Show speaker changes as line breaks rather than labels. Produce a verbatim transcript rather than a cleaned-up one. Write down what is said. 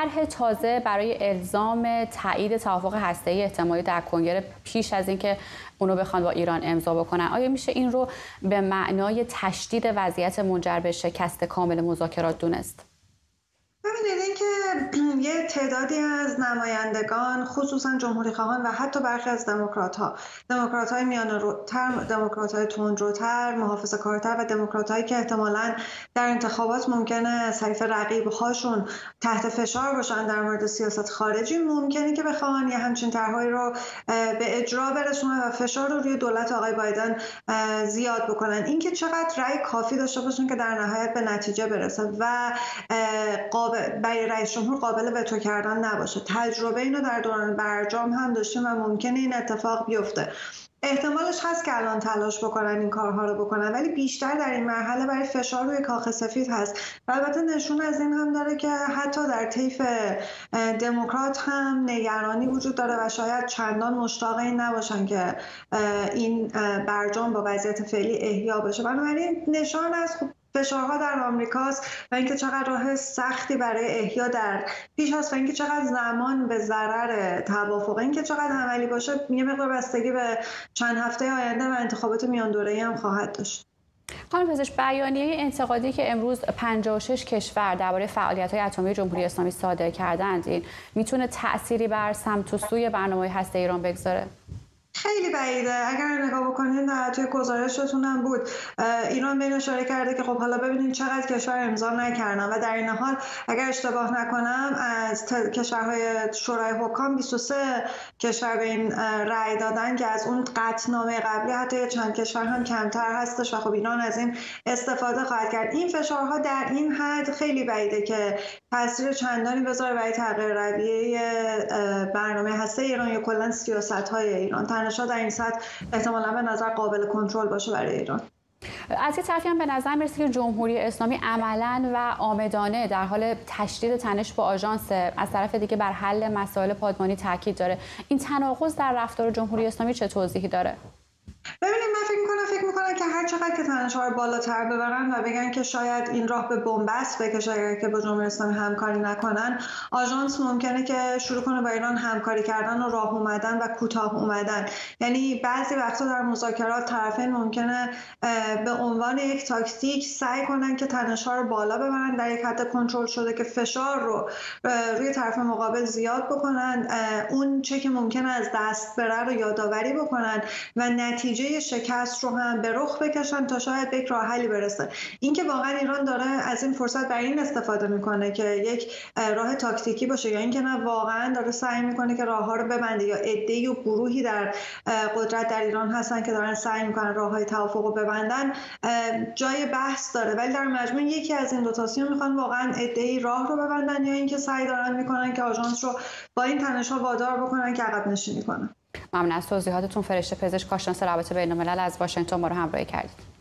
طرح تازه برای الزام تایید توافق هسته‌ای احتمالی در کنگره پیش از اینکه اونو بخوان با ایران امضا بکنن، آیا میشه این رو به معنای تشدید وضعیت منجر به شکست کامل مذاکرات دونست؟
ببینید اینکه یه تعدادی از نمایندگان خصوصا جمهوری‌خواهان و حتی برخی از دموکرات‌ها، دموکرات‌های میانه‌روتر، دموکرات‌های تندروتر، محافظه‌کارتر و دموکرات‌هایی که احتمالاً در انتخابات ممکنه از طریق رقیب‌هاشون تحت فشار باشن در مورد سیاست خارجی، ممکنه که بخوان یه همچین طرحهایی رو به اجرا برسونن و فشار رو روی دولت آقای بایدن زیاد بکنن. اینکه چقدر رأی کافی داشته باشن که در نهایت به نتیجه برسه و قابل برای رئیس جمهور قابل وتو کردن نباشه. تجربه اینو در دوران برجام هم داشتیم و ممکنه این اتفاق بیفته. احتمالش هست که الان تلاش بکنن این کارها رو بکنن، ولی بیشتر در این مرحله برای فشار روی کاخ سفید هست و البته نشون از این هم داره که حتی در طیف دموکرات هم نگرانی وجود داره و شاید چندان مشتاق این نباشن که این برجام با وضعیت فعلی احیا بشه. بنابراین نشان از خب فشارها در آمریکاست و اینکه چقدر راه سختی برای احیا در پیش هست و اینکه چقدر زمان به ضرر توافق، اینکه چقدر عملی باشه یه مقدار بستگی به چند هفته آینده و انتخابات میان دوره‌ای هم خواهد داشت.
خانم پزشک، بیانیه انتقادی که امروز پنجاه و شش کشور درباره فعالیت‌های اتمی جمهوری اسلامی صادر کردند، این میتونه تأثیری بر سمت و سوی برنامه هسته ایران بگذاره؟
خیلی بعیده. اگر نگاه بکنید توی گزارشتون هم بود ایران به این اشاره کرده که خب حالا ببینید چقدر کشور امضا نکردن و در این حال اگر اشتباه نکنم از کشورهای شورای حکام بیست و سه کشور به این رأی دادن که از اون قطعنامه قبلی حتی چند کشور هم کمتر هستش و خب ایران از این استفاده خواهد کرد. این فشارها در این حد خیلی بعیده که تاثیر چندانی بذاره برای تغییر رویه برنامه هسته ایران یا کلا سیاست‌های ایران. تنش‌ها در این سطح احتمالاً به نظر قابل کنترل باشه برای ایران.
از این طرفی هم به نظر میرسه که جمهوری اسلامی عملاً و عامدانه در حال تشدید تنش با آژانس، از طرف دیگه بر حل مسائل پادمانی تاکید داره. این تناقض در رفتار جمهوری اسلامی چه توضیحی داره؟
ببینید من فکر میکنم فکر میکنم که هر چقدر که تنش‌ها رو بالاتر ببرن و بگن که شاید این راه به بنبست بکشه اگر که با جمهوری اسلامی همکاری نکنن، آژانس ممکنه که شروع کنه با ایران همکاری کردن و راه اومدن و کوتاه اومدن. یعنی بعضی وقتا در مذاکرات طرفین ممکنه به عنوان یک تاکتیک سعی کنن که تنش‌ها رو بالا ببرن در یک حد کنترل شده که فشار رو روی طرف مقابل زیاد بکنن، اون چه که ممکنه از دست بره رو یادآوری بکنن و نتیجه نتیجه شکست رو هم به رخ بکشن تا شاید به یک راه حلی برسه. اینکه واقعا ایران داره از این فرصت برای این استفاده میکنه که یک راه تاکتیکی باشه یا اینکه نه واقعا داره سعی میکنه که راهها رو ببنده یا عده‌ای و گروهی در قدرت در ایران هستن که دارن سعی میکنن راههای توافق رو ببندن، جای بحث داره. ولی در مجموع یکی از این دو تا سیون میخوان واقعا عده‌ای راه رو ببندن یا اینکه سعی دارن میکنن که آژانس رو با این تنش‌ها وادار بکنن که عقب نشینی کنه.
ممنون از توضیحاتتون. فرشته پزشک، کارشناس روابط بین‌الملل از واشنگتن ما رو همراهی کردید.